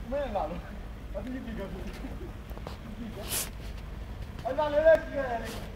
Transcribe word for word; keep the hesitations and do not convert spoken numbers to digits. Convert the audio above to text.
Me ne andato. Ma ti dico così. Allora, le vecchie.